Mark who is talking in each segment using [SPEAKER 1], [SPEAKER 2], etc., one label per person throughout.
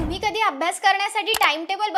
[SPEAKER 1] तुम्ही कधी अभ्यास करण्यासाठी टाइम टेबल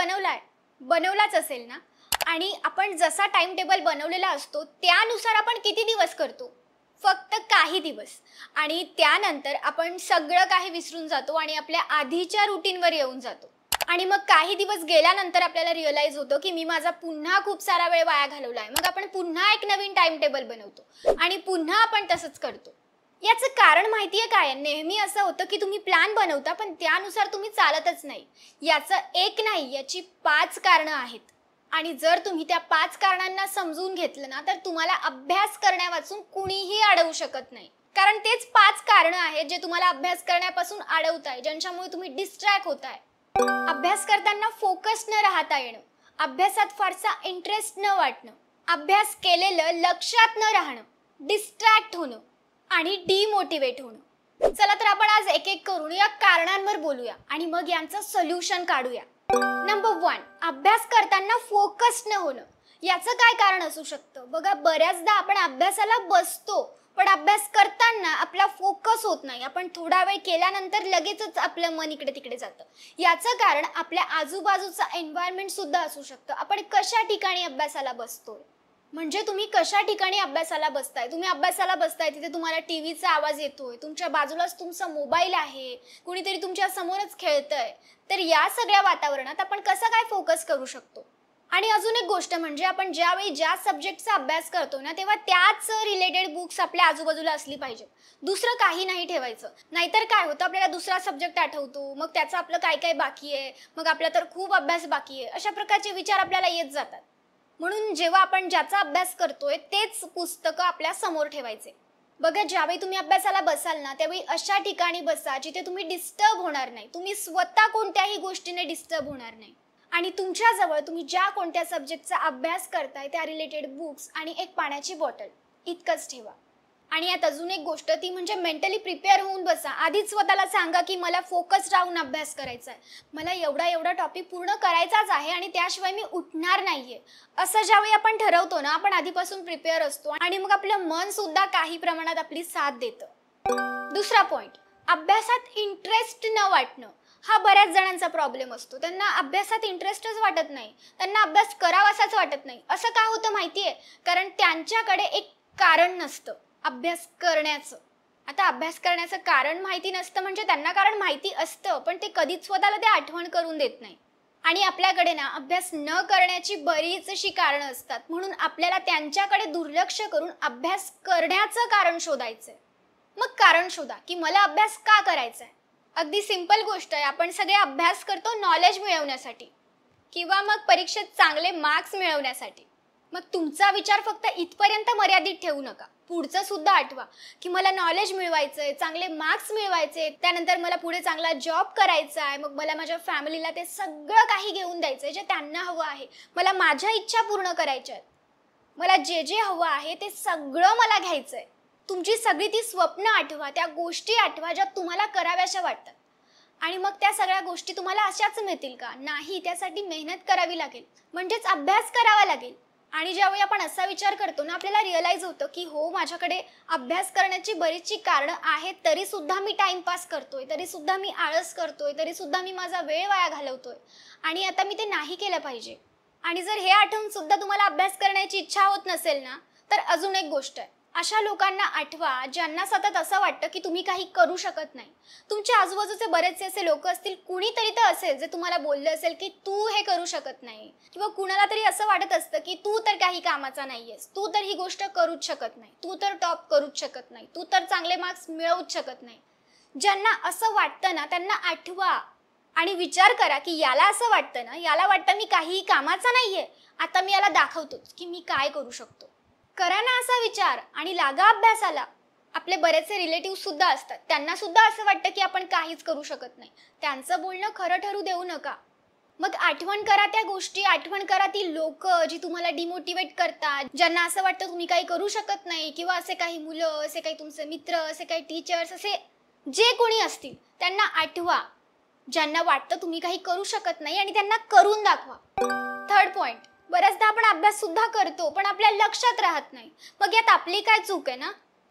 [SPEAKER 1] बनवलाच असेल ना? आणि आपण जसा टाइम टेबल बनवलेला असतो त्यानुसार आपण किती दिवस करतो? फक्त काही दिवस. आणि त्यानंतर आपण सगळं काही विसरून जातो आणि आपल्या आधीच्या रुटीनवर येऊन जातो. आणि मग काही दिवस गेल्यानंतर आपल्याला रिअलाइज होतं की मी माझा पुन्हा खूप सारा वेळ वाया घालवलाय. मग आपण पुन्हा एक नवीन टाइम टेबल बनवतो आणि पुन्हा आपण तसंच करतो. याचं कारण माहितीये काय? नेहमी असं होतं की तुम्ही प्लॅन बनवता पण त्यानुसार तुम्ही चालतच नाही. याचं एक नाही, याची 5 कारणं आहेत. आणि जर तुम्ही त्या 5 कारणांना समजून घेतलं ना, तर तुम्हाला अभ्यास करण्यावाचून कुणीही अडवू शकत नाही. कारण तेच 5 कारणं आहेत जे तुम्हाला अभ्यास करण्यापासून अडवताय, ज्यांच्यामुळे तुम्ही डिस्ट्रॅक्ट होताय. अभ्यास करताना फोकस न राहता येणं, अभ्यासात फारसा इंटरेस्ट न वाटणं, अभ्यास केलेलं लक्षात न राहणं, डिस्ट्रॅक्ट होणं आणि डिमोटिवेट होणं. चला तर आपण आज एक एक करून या कारणांवर बोलूया आणि मग यांचं सोल्युशन काढूया. नंबर 1, अभ्यास करताना फोकस न होणं. याचं काय कारण असू शकतं? बघा, बऱ्याचदा आपण अभ्यासाला बसतो पण अभ्यास करताना आपला फोकस होत नाही. आपण थोडा वेळ केल्यानंतर लगेचच आपलं मन इकडे तिकडे जातं. याचं कारण आपल्या आजूबाजूचा एन्व्हायरमेंट सुद्धा असू शकतं. आपण कशा ठिकाणी अभ्यासाला बसतोय, म्हणजे तुम्ही कशा ठिकाणी अभ्यासाला बसताय. तुम्ही अभ्यासाला बसताय तिथे तुम्हाला टीव्हीचा आवाज येतोय, तुमच्या बाजूलाच तुमचा मोबाईल आहे, कुणीतरी तुमच्या समोरच खेळतंय. तर या सगळ्या वातावरणात आपण कसं काय फोकस करू शकतो? आणि अजून एक गोष्ट म्हणजे आपण ज्यावेळी ज्या सब्जेक्टचा अभ्यास करतो ना, तेव्हा त्याच रिलेटेड बुक्स आपल्या आजूबाजूला असली पाहिजेत. दुसरं काही नाही ठेवायचं. नाहीतर काय होतं, आपल्याला दुसरा सब्जेक्ट आठवतो, मग त्याचं आपलं काय काय बाकी आहे, मग आपला तर खूप अभ्यास बाकी आहे, अशा प्रकारचे विचार आपल्याला येत जातात. म्हणून जेव्हा आपण ज्याचा अभ्यास करतोय तेच पुस्तकं आपल्या समोर ठेवायचे. बघा, ज्यावेळी तुम्ही अभ्यासाला बसाल ना, त्यावेळी अशा ठिकाणी बसा जिथे तुम्ही डिस्टर्ब होणार नाही. तुम्ही स्वतः कोणत्याही गोष्टीने डिस्टर्ब होणार नाही. आणि तुमच्याजवळ तुम्ही ज्या कोणत्या सब्जेक्टचा अभ्यास करताय त्या रिलेटेड बुक्स आणि एक पाण्याची बॉटल इतकंच ठेवा. आणि यात अजून एक गोष्ट, ती म्हणजे मेंटली प्रिपेअर होऊन बसा. आधीच स्वतःला सांगा की मला फोकस राहून अभ्यास करायचा आहे, मला एवढा टॉपिक पूर्ण करायचाच आहे आणि त्याशिवाय मी उठणार नाहीये. असं ज्यावेळी आपण ठरवतो ना, आपण आधीपासून प्रिपेअर असतो आणि मग आपलं मन सुद्धा काही प्रमाणात आपली साथ देतं. दुसरा पॉइंट, अभ्यासात इंटरेस्ट न वाटणं. हा बऱ्याच जणांचा प्रॉब्लेम असतो. त्यांना अभ्यासात इंटरेस्टच वाटत नाही, त्यांना अभ्यास करावासाच वाटत नाही. असं का होतं माहितीये? कारण त्यांच्याकडे एक कारण नसतं अभ्यास करण्याचं. आता अभ्यास करण्याचं कारण माहिती नसतं म्हणजे त्यांना कारण माहिती असतं पण ते कधीच स्वतःला ते आठवण करून देत नाही. आणि आपल्याकडे ना अभ्यास न करण्याची बरीचशी कारणं असतात. म्हणून आपल्याला त्यांच्याकडे दुर्लक्ष करून अभ्यास करण्याचं कारण शोधायचंय. मग कारण शोधा की मला अभ्यास का करायचा आहे. अगदी सिंपल गोष्ट आहे. आपण सगळे अभ्यास करतो नॉलेज मिळवण्यासाठी किंवा मग परीक्षेत चांगले मार्क्स मिळवण्यासाठी. मग तुमचा विचार फक्त इथपर्यंत मर्यादित ठेवू नका. पुढचं सुद्धा आठवा की मला नॉलेज मिळवायचंय, चांगले मार्क्स मिळवायचे, त्यानंतर मला पुढे चांगला जॉब करायचा आहे, मग मला माझ्या फॅमिलीला ते सगळं काही घेऊन द्यायचंय जे त्यांना हवं आहे, मला माझ्या इच्छा पूर्ण करायच्या आहेत, मला जे जे हवं आहे ते सगळं मला घ्यायचंय. तुमची सगळी ती स्वप्न आठवा, त्या गोष्टी आठवा ज्या तुम्हाला कराव्याशा वाटतात. आणि मग त्या सगळ्या गोष्टी तुम्हाला अशाच मिळतील का? नाही, त्यासाठी मेहनत करावी लागेल, म्हणजेच अभ्यास करावा लागेल. आणि ज्यावेळी आपण असा विचार करतो ना, आपल्याला रिअलाइज होतं की हो, माझ्याकडे अभ्यास करण्याची बरीचशी कारणं आहेत, तरी सुद्धा मी टाइमपास करतोय, तरी सुद्धा मी आळस करतोय, तरी सुद्धा मी माझा वेळ वाया घालवतोय आणि आता मी ते नाही केलं पाहिजे. आणि जर हे आठवून सुद्धा तुम्हाला अभ्यास करण्याची इच्छा होत नसेल ना, तर अजून एक गोष्ट आहे, अशा लोकांना आठवा ज्यांना सतत असं वाटतं की तुम्ही काही करू शकत नाही. तुमच्या आजूबाजूचे बरेचसे असे लोक असतील, कुणीतरी तर असेल जे तुम्हाला बोलले असेल की तू हे करू शकत नाही, किंवा कुणाला तरी असं वाटत असतं की तू तर काही कामाचा नाहीयेस, तू तर ही गोष्ट करूच शकत नाही, तू तर टॉप करूच शकत नाही, तू तर चांगले मार्क्स मिळवूच शकत नाही. ज्यांना असं वाटतं ना, त्यांना आठवा आणि विचार करा की याला असं वाटतं ना, याला वाटतं मी काही कामाचा नाहीये, आता मी याला दाखवतोच की मी काय करू शकतो. करा ना असा विचार आणि लागा अभ्यासाला. आपले बरेचसे रिलेटिव्ह सुद्धा असतात, त्यांना सुद्धा असं वाटतं की आपण काहीच करू शकत नाही. त्यांचं बोलणं खरं ठरू देऊ नका. मग आठवण करा त्या गोष्टी, आठवण करा ती लोक जी तुम्हाला डिमोटिवेट करतात, ज्यांना असं वाटतं तुम्ही काही करू शकत नाही, किंवा असे काही मुलं, असे काही तुमचे मित्र, असे काही टीचर्स, असे जे कोणी असतील त्यांना आठवा ज्यांना वाटतं तुम्ही काही करू शकत नाही आणि त्यांना करून दाखवा. थर्ड पॉइंट, बऱ्याचदा आपण अभ्यास सुद्धा करतो पण आपल्या लक्षात राहत नाही. मग यात आपली काय चूक आहे ना?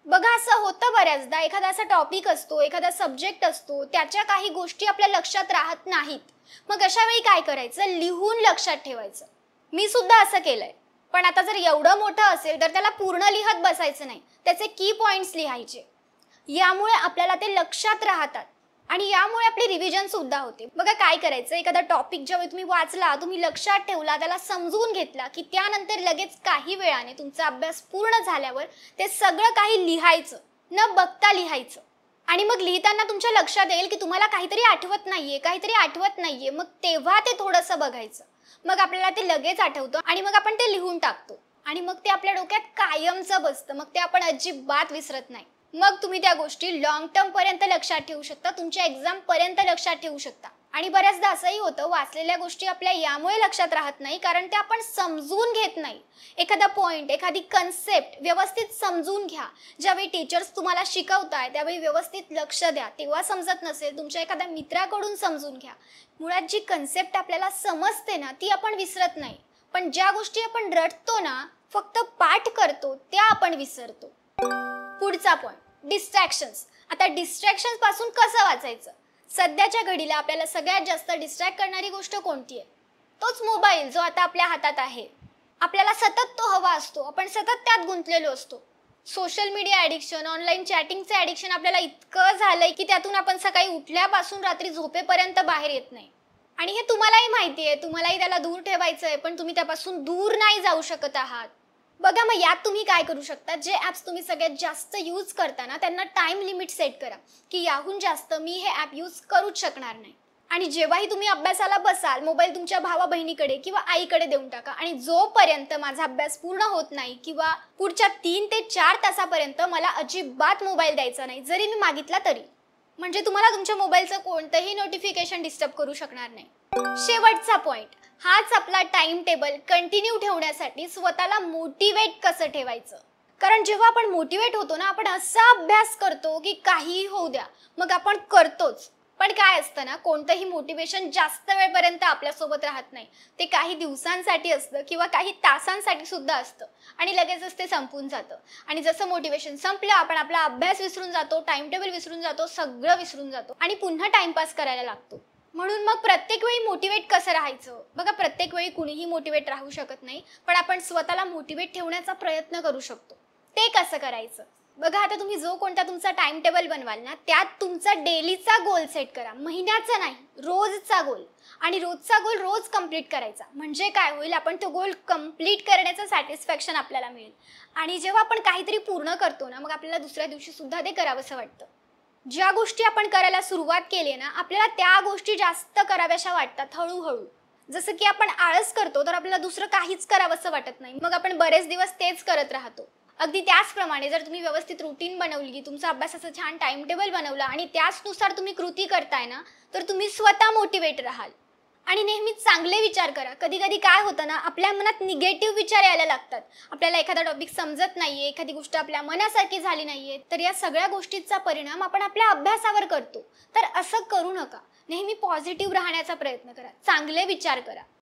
[SPEAKER 1] बघा असं होतं बऱ्याचदा, एखादा असा टॉपिक असतो, एखादा सब्जेक्ट असतो, त्याच्या काही गोष्टी आपल्या लक्षात राहत नाहीत. मग अशा वेळी काय करायचं? लिहून लक्षात ठेवायचं. मी सुद्धा असं केलंय. पण आता जर एवढं मोठं असेल तर त्याला पूर्ण लिहत बसायचं नाही. त्याचे की पॉइंट्स लिहायचे. यामुळे आपल्याला ते लक्षात राहतात आणि यामुळे आपली रिव्हिजन सुद्धा होते. बघा काय करायचं, एखादा टॉपिक जेव्हा तुम्ही वाचला, तुम्ही लक्षात ठेवला, त्याला समजून घेतला, की त्यानंतर लगेच काही वेळाने तुमचा अभ्यास पूर्ण झाल्यावर ते सगळं काही लिहायचं, न बघता लिहायचं. आणि मग लिहिताना तुमच्या लक्षात येईल, की तुम्हाला काहीतरी आठवत नाहीये, काहीतरी आठवत नाहीये. मग तेव्हा ते थोडंसं बघायचं. मग आपल्याला ते लगेच आठवतं आणि मग आपण ते लिहून टाकतो. आणि मग ते आपल्या डोक्यात कायमचं बसतं. मग ते आपण अजिबात विसरत नाही. मग तुम्ही त्या गोष्टी लॉंग टर्म पर्यंत लक्षात ठेवू शकता, तुमच्या एक्झाम पर्यंत लक्षात ठेवू शकता. आणि बऱ्याचदा असंही होतं, वाचलेल्या गोष्टी आपल्या यामुळे लक्षात राहत नाही कारण ते आपण समजून घेत नाही. एखादा पॉइंट, एखादी कन्सेप्ट व्यवस्थित समजून घ्या. ज्यावेळी टीचर्स तुम्हाला शिकवताय त्यावेळी व्यवस्थित लक्ष द्या. तेव्हा समजत नसेल, तुमच्या एखाद्या मित्राकडून समजून घ्या. मुळात जी कन्सेप्ट आपल्याला समजते ना, ती आपण विसरत नाही. पण ज्या गोष्टी आपण रटतो ना, फक्त पाठ करतो, त्या आपण विसरतो. पुढचा पॉइंट, डिस्ट्रॅक्शन्स. आता डिस्ट्रॅक्शन्स पासून कसं वाचायचं? सध्याच्या घडीला आपल्याला सगळ्यात जास्त डिस्ट्रॅक्ट करणारी गोष्ट कोणती आहे? तोच मोबाईल, जो आता आपल्या हातात आहे. आपल्याला सतत तो हवा असतो, आपण सतत त्यात गुंतलेलो असतो. सोशल मीडिया ॲडिक्शन, ऑनलाईन चॅटिंगचं ॲडिक्शन आपल्याला इतकं झालंय, की त्यातून आपण सकाळी उठल्यापासून रात्री झोपेपर्यंत बाहेर येत नाही. आणि हे तुम्हालाही माहिती आहे, तुम्हालाही त्याला दूर ठेवायचं आहे, पण तुम्ही त्यापासून दूर नाही जाऊ शकत आहात. बघा मग यात तुम्ही काय करू शकता, जे ॲप्स तुम्ही सगळ्यात जास्त यूज करता ना, त्यांना टाईम लिमिट सेट करा, की याहून जास्त मी हे ॲप यूज करूच शकणार नाही. आणि जेव्हाही तुम्ही अभ्यासाला बसाल, मोबाईल तुमच्या भावा बहिणीकडे किंवा आईकडे देऊन टाका. आणि जोपर्यंत माझा अभ्यास पूर्ण होत नाही किंवा पुढच्या 3 ते 4 तासापर्यंत मला अजिबात मोबाईल द्यायचा नाही, जरी मी मागितला तरी. म्हणजे तुम्हाला तुमच्या मोबाईलचं कोणतंही नोटिफिकेशन डिस्टर्ब करू शकणार नाही. शेवटचा पॉइंट, हाच आपला टाइम टेबल कंटिन्यू ठेवण्यासाठी स्वतःला मोटिवेट कसं ठेवायचं. कारण जेव्हा आपण मोटिवेट होतो ना, आपण असा अभ्यास करतो की काहीही होऊ द्या, मग आपण करतोच. पण काय असतं ना, कोणतंही मोटिवेशन जास्त वेळपर्यंत आपल्यासोबत राहत नाही. ते काही दिवसांसाठी असतं किंवा काही तासांसाठी सुद्धा असतं आणि लगेचच ते संपून जातं. आणि जसं मोटिवेशन संपलं, आपण आपला अभ्यास विसरून जातो, टाइम टेबल विसरून जातो, सगळं विसरून जातो आणि पुन्हा टाइमपास करायला लागतो. म्हणून मग प्रत्येक वेळी मोटिवेट कसं राहायचं? बघा प्रत्येक वेळी कुणीही मोटिवेट राहू शकत नाही, पण आपण स्वतःला मोटिवेट ठेवण्याचा प्रयत्न करू शकतो. ते कसं करायचं? बघा आता तुम्ही जो कोणता तुमचा टाइम टेबल बनवाल ना, त्यात तुमचा डेलीचा गोल सेट करा. महिन्याचा नाही, रोजचा गोल. आणि रोजचा गोल रोज कंप्लीट करायचा. म्हणजे काय होईल, आपण तो गोल कंप्लीट करण्याचं सॅटिस्फॅक्शन आपल्याला मिळेल. आणि जेव्हा आपण काहीतरी पूर्ण करतो ना, मग आपल्याला दुसऱ्या दिवशी सुद्धा ते करावंसं वाटतं. ज्या गोष्टी आपण करायला सुरुवात केली ना, आपल्याला त्या गोष्टी जास्त कराव्याशा वाटतात हळूहळू. जसं की आपण आळस करतो तर आपल्याला दुसरं काहीच करावंसं वाटत नाही, मग आपण बरेच दिवस तेच करत राहतो. अगदी त्याचप्रमाणे जर तुम्ही व्यवस्थित रुटीन बनवली, तुमचा अभ्यासाचं छान टाइम टेबल बनवला आणि त्याचनुसार तुम्ही कृती करताय ना, तर तुम्ही स्वतः मोटिवेट राहाल. आणि नेहमीच चांगले विचार करा. कधी कधी काय होतं ना, आपल्या मनात निगेटिव्ह विचार यायला लागतात. आपल्याला एखादा टॉपिक समजत नाहीये, एखादी गोष्ट आपल्या मनासारखी झाली नाहीये, तर या सगळ्या गोष्टींचा परिणाम आपण आपल्या अभ्यासावर करतो. तर असं करू नका. नेहमी पॉझिटिव्ह राहण्याचा प्रयत्न करा, चांगले विचार करा.